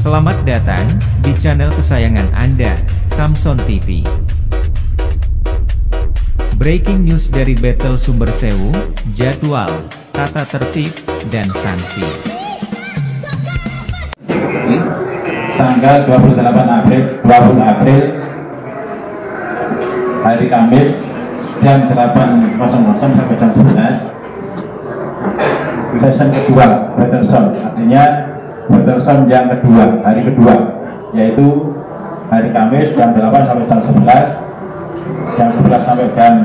Selamat datang di channel kesayangan Anda, Samson TV. Breaking news dari Battle Sumber Sewu, jadwal, tata tertib, dan sanksi. Tanggal 28 April, 20 April, hari Kamis, jam 8.00 sampai jam 11. Session kedua, Battle Sound, artinya Battle Sound yang kedua, hari kedua, yaitu hari Kamis jam 8 sampai jam 11, jam 11 sampai jam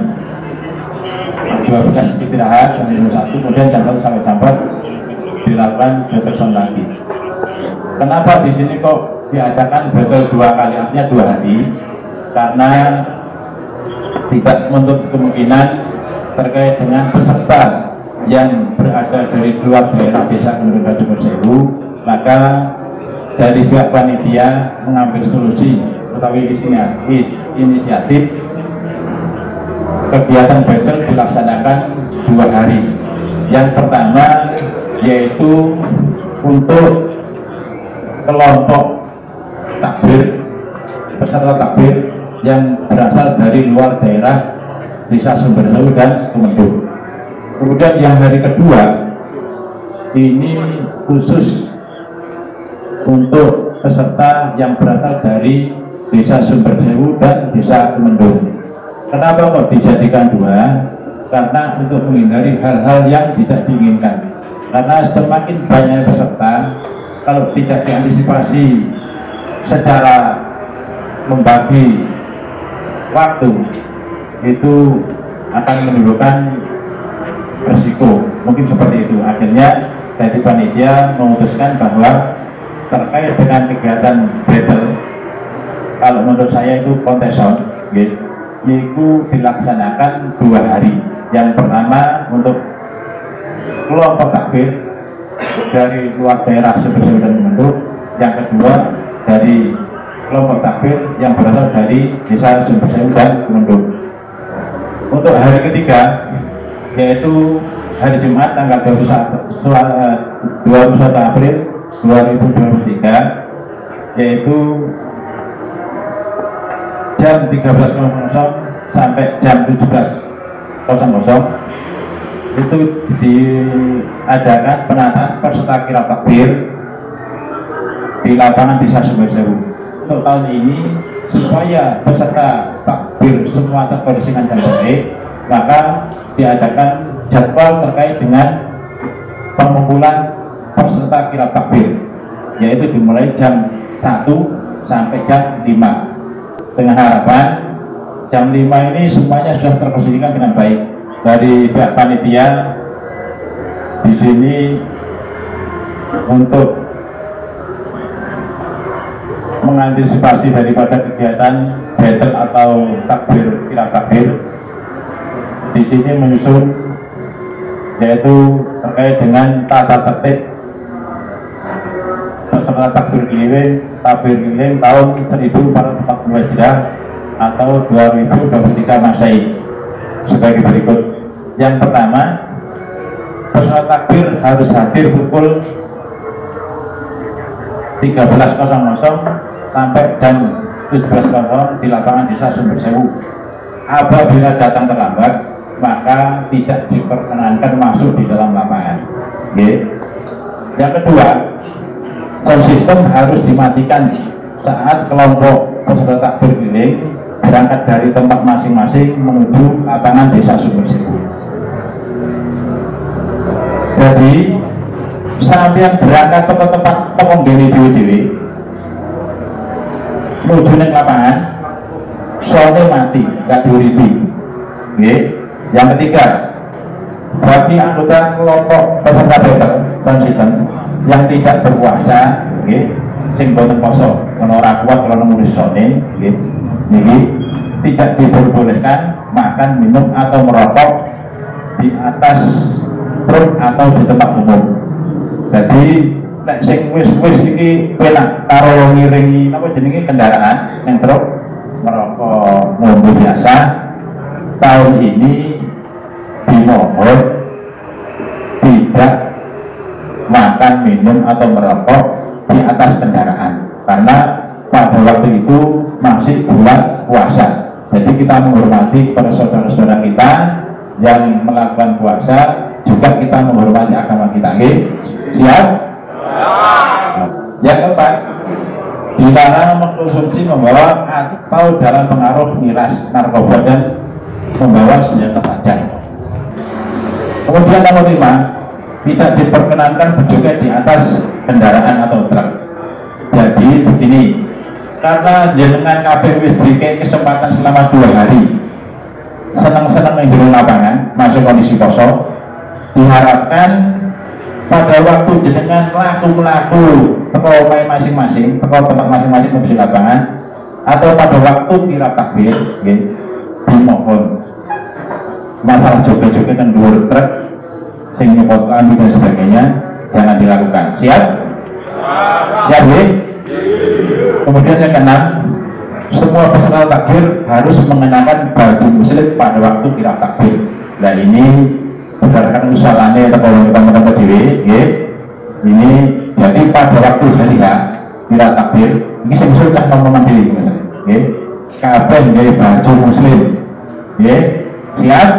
12 istirahat, jam 1, kemudian jam 1 sampai jam 4 dilakukan Battle Sound lagi. Kenapa di sini kok diadakan battle dua kali, artinya 2 hari? Karena tidak menutup kemungkinan terkait dengan peserta yang berada dari luar daerah desa Kelurahan Sumber Sewu, maka dari pihak panitia mengambil solusi atau inisiatif kegiatan battle dilaksanakan 2 hari. Yang pertama yaitu untuk kelompok takbir, peserta takbir yang berasal dari luar daerah desa Sumber Sewu dan Kemendung. Kemudian yang hari kedua ini khusus untuk peserta yang berasal dari desa Sumber Sewu dan desa Kemendung. Kenapa kok dijadikan 2? Karena untuk menghindari hal-hal yang tidak diinginkan. Karena semakin banyak peserta, kalau tidak diantisipasi secara membagi waktu, itu akan menimbulkan resiko, mungkin seperti itu. Akhirnya dari panitia memutuskan bahwa terkait dengan kegiatan battle, kalau menurut saya itu konteson, itu dilaksanakan 2 hari. Yang pertama untuk kelompok takbir dari luar daerah Sumber Sewu dan Kemendung, yang kedua dari kelompok takbir yang berasal dari desa Sumber Sewu dan Kemendung. Untuk hari ketiga yaitu hari Jumat tanggal 21 April 2023, yaitu jam 13.00 sampai jam 17.00, itu diadakan penataan peserta kirap takbir di lapangan desa Sumber Sewu. Untuk tahun ini supaya peserta takbir semua terkondisikan dan baik, maka diadakan jadwal terkait dengan pengumpulan peserta kirap takbir, yaitu dimulai jam 1 sampai jam 5, dengan harapan jam 5 ini semuanya sudah terkondisikan dengan baik. Dari pihak panitia di sini untuk mengantisipasi daripada kegiatan battle atau takbir kirap takbir, di sini menyusun yaitu terkait dengan tata tertib peserta takbir keliling tahun 1442 Hijriah atau 2023 Masehi sebagai berikut. Yang pertama, peserta takbir harus hadir pukul 13.00 sampai jam 17.00 di lapangan desa Sumber Sewu. Apabila datang terlambat, maka tidak diperkenankan masuk di dalam lapangan. Yang kedua, sound system harus dimatikan saat kelompok peserta takbir keliling berangkat dari tempat masing-masing menuju lapangan desa Sumber Sewu. Jadi sampai berangkat ke tempat pengunggini dewi-dewi menuju ke lapangan, soundnya mati, nggak diuriti. Yang ketiga, bagi anggota kelompok peserta battle sound system yang tidak berpuasa, sing boten poso, kalau ora kuat kalau nulis soundnya, tidak diperbolehkan makan, minum atau merokok di atas truk atau di tempat umum. Jadi nek sing wis iki penak karo ngiringi apa jenenge kendaraan yang truk merokok ngombe biasa, tahun ini dimohon tidak makan, minum atau merokok di atas kendaraan, karena pada waktu itu masih bulan puasa. Jadi kita menghormati para saudara-saudara kita yang melakukan puasa, juga kita menghormati agama kita. Oke? Siap? Yang keempat, dilarang mengkonsumsi, membawa atau dalam pengaruh miras narkoba dan membawa senjata tajam. Kemudian nomor 5, tidak diperkenankan berjoget di atas kendaraan atau truk. Jadi begini, karena jenengan KPU diberikan kesempatan selama 2 hari senang-senang yang di lapangan masuk kondisi kosong, diharapkan pada waktu jenengan melaku teko masing-masing, teko tempat masing-masing di lapangan, atau pada waktu kirap takbir, dimohon masalah joget-joget dan dhuwur truk sing nyepot kami dan sebagainya jangan dilakukan. Siap? Siap ya? Kemudian yang keenam, semua peserta takbir harus mengenakan baju muslim pada waktu kirap takbir. Nah ini berdasarkan usahaannya atau teman-teman PDW, ini jadi pada waktu hari ya kirap takbir ini saya usul cak teman-teman diri misalnya, kabeh nggih baju muslim, siap?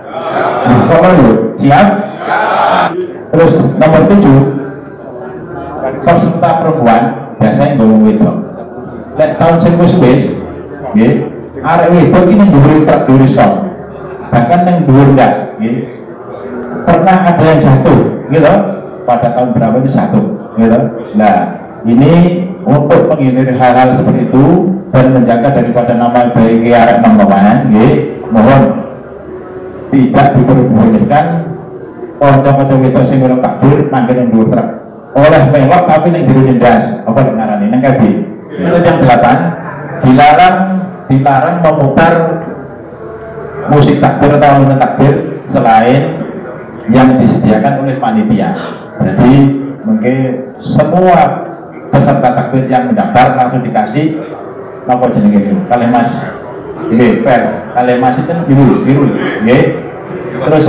Siap? Terus nomor 7, peserta perempuan biasanya ngomong wedok. Lek tahun sing wis, arek wedok ini dhuwur tak dhuwur sok. Bahkan yang dhuwur enggak, pernah ada yang jatuh, gitu. Pada tahun berapa itu jatuh, gitu. Nah, ini untuk menghindari hal-hal seperti itu dan menjaga daripada nama baik arek nongkongan, mohon tidak diperbolehkan kanca-kanca wedok sing melok takbir mangke ning dhuwur truk. Oleh melok tapi ning jero nyendas, apa ngarani nang kabeh. Itu yang 8, dilarang memutar musik takbir atau alunan takbir selain yang disediakan oleh panitia. Jadi mungkin semua peserta takbir yang mendaftar langsung dikasih apa jenenge itu kalemas, kalemas itu biru, Terus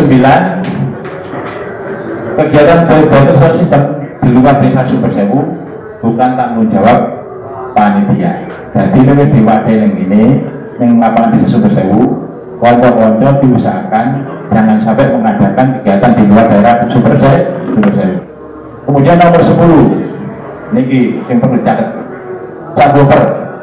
9, kegiatan berbagai sound system di luar desa Sumbersewu bukan tanggung jawab panitia. Jadi lebih diwadahi yang ini yang lapangan desa Sumbersewu, konco-konco diusahakan jangan sampai mengadakan kegiatan di luar daerah Sumbersewu. Kemudian nomor 10, niki yang perlu dicatat, subwoofer,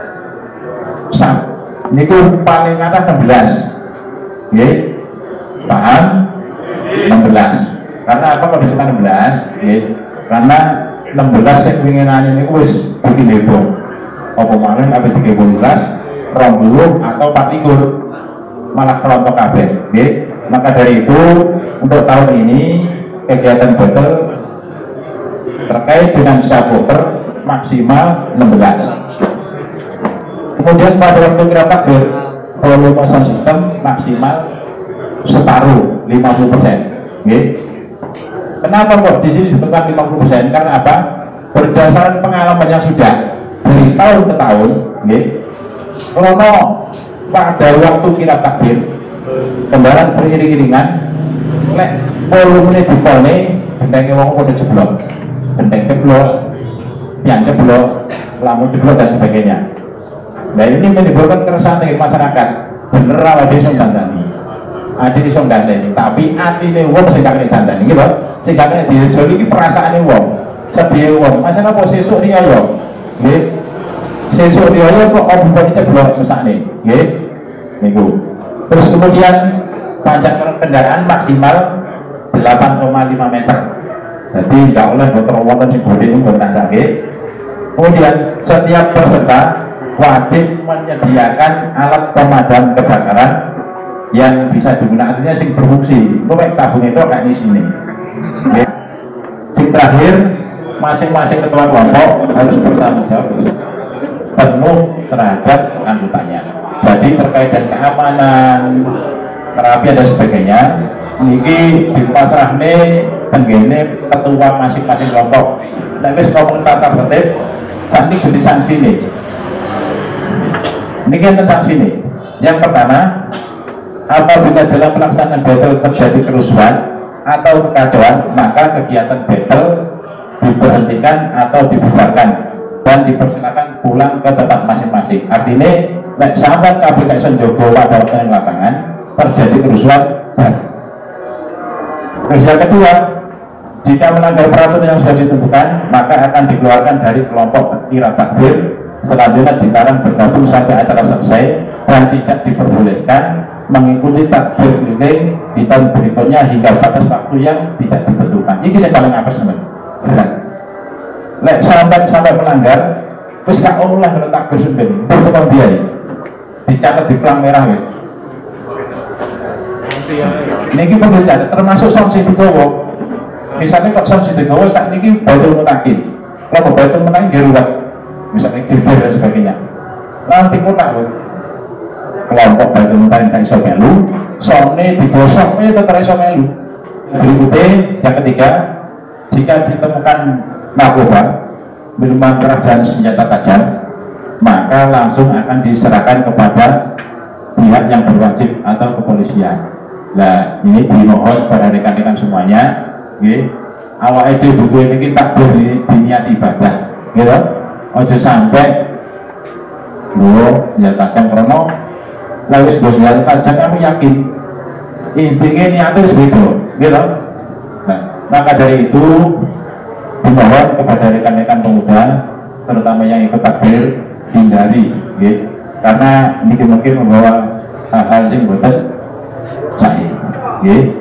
niku paling atas 16, paham? 16. Karena apa kalau disebut 16? Karena 16 yang keinginan ini wis bikin heboh. Apa malah apa 13, 20 atau 40 malah kelompok kabeh. Maka dari itu untuk tahun ini kegiatan battle terkait dengan subwoofer maksimal 16. Kemudian pada waktu kirap takbir volume sound system maksimal separuh 50%. Kenapa kok di sini disebutkan 50%? Karena apa? Berdasarkan pengalaman yang sudah dari tahun ke tahun, karena pada waktu kirap takbir kendaraan beriring-iringan, lek volumenya dipone, bentengnya wong udah jeblok, benteng jeblok, yang jeblok, lampu jeblok dan sebagainya. Nah ini menimbulkan keresahan dari masyarakat. Bener awak desa dandani, adi desa dandani, tapi atine wong sing gak dandani, gitu. Sing gak dijoli iki perasaane wong, sedih wong. Masalah apa sesuk riyo, nggih. Sesuk riyo kok ombone ceblok mesakne, nggih. Niku. Terus kemudian panjang kendaraan maksimal 8,5 meter. Jadi tidak oleh motor wonten sing bodhe niku boten nggih. Kemudian setiap peserta wajib menyediakan alat pemadam kebakaran yang bisa digunakan, artinya sing berfungsi. Kok tabung itu kayak di sini. Yang terakhir, masing-masing ketua kelompok harus bertanggung jawab penuh terhadap anggotanya. Jadi terkait dengan keamanan, terapi dan sebagainya, ini dipasrahne tenggene ketua masing-masing kelompok. Nek wis ngomong tata tertib, nanti jadi sanksi nih. Ini kan tentang sini. Yang pertama, apabila dalam pelaksanaan battle terjadi kerusuhan atau kekacauan, maka kegiatan battle diberhentikan atau dibubarkan dan dipersilakan pulang ke tempat masing-masing. Artinya nek sampai kabeh senjogo pada waktu yang lapangan terjadi kerusuhan. Terus yang kedua, jika melanggar peraturan yang sudah ditentukan, maka akan dikeluarkan dari kelompok kira takbir, selanjutnya dilarang bergabung sampai acara selesai dan tidak diperbolehkan mengikuti takbir keliling di tahun berikutnya hingga batas waktu yang tidak ditentukan. Ini saya paling apa sebenarnya? Lek sampai melanggar, terus gak olah kalau takbir sebenarnya, bertukang biaya, dicatat di pelang merah ya. Ini perlu dicatat, termasuk sanksi digowo. Misalnya kok sanksi digowo saat ini baitul mutakin, kalau baitul mutakin dirugat, misalnya dirber dan sebagainya. Nanti mutak kelompok baitul mutakin tak iso melu, soalnya digosok tetap iso melu. Berikutnya yang ketiga, jika ditemukan narkoba, minuman keras dan senjata tajam, maka langsung akan diserahkan kepada pihak yang berwajib atau kepolisian. Nah, ini dimohon kepada rekan-rekan semuanya, awal ide buku ini kita berniat ibadah, gitu. Ojo sampai senjata tajam krono, lalu senjata tajam kami yakin instingnya niatnya segitu, gitu. Nah, maka dari itu dimohon kepada rekan-rekan pemuda, terutama yang ikut takbir, hindari, karena ini mungkin membawa hal-hal yang buatan saya,